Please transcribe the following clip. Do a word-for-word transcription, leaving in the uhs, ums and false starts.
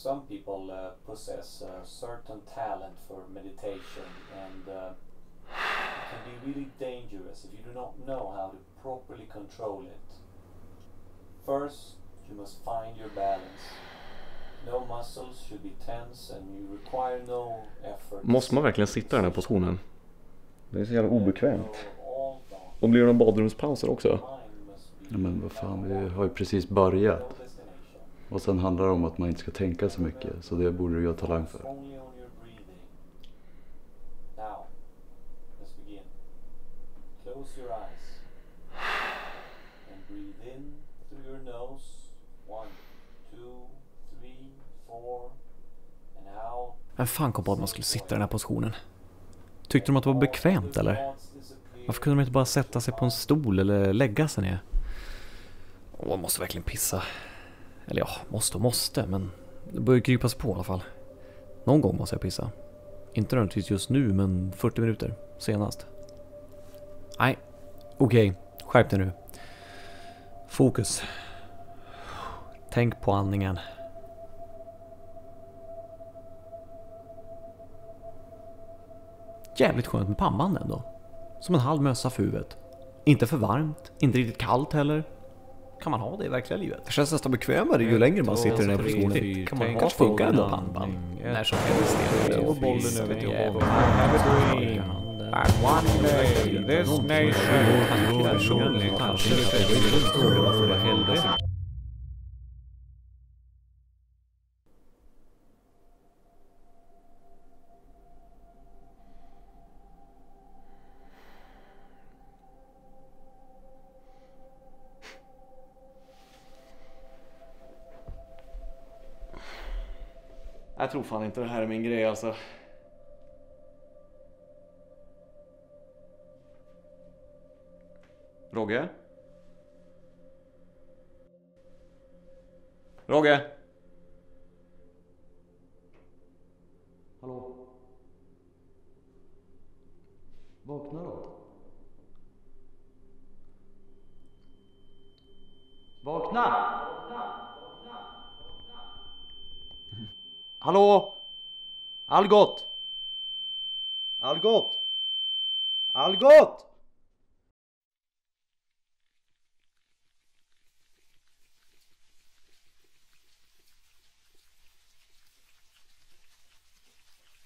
some people uh, possess a certain talent for meditation, and uh, it can be really dangerous if you do not know how to properly control it. First, you must find your balance. No muscles should be tense and you require no effort. Måste man verkligen sitta i den här positionen? Det är så jävla obekvämt. Och blir det någon badrumspauser också? Ja, men vad fan, vi har ju precis börjat. Och sen handlar det om att man inte ska tänka så mycket. Så det borde du ha talang för. Close your eyes and breathe in through your nose. One, two, three, four, and out. Vem fan kom på att man skulle sitta i den här positionen? Tyckte de att det var bekvämt eller? Varför kunde de inte bara sätta sig på en stol eller lägga sig ner? Åh, jag måste verkligen pissa. Eller ja, måste och måste, men det börjar krypas på i alla fall. Någon gång måste jag pissa. Inte nödvändigtvis just nu, men fyrtio minuter senast. Nej, okej. Okay. Skärp dig nu. Fokus. Tänk på andningen. Jävligt skönt med pannband ändå. Som en halv mössa för huvudet. Inte för varmt, inte riktigt kallt heller. Kan man ha det i verkliga livet? Det känns nästan bekvämare ju längre man sitter i den här positionen. Kan man ha funkar ändå pannband? När som helst. Och bollen över till honom. And one day, this nation personligen kanske för det helvete. Jag tror fan inte det här är min grej alltså. Rogge? Rogge? Hallå? Vakna då. Vakna! Hallå? Algot? Algot? Algot?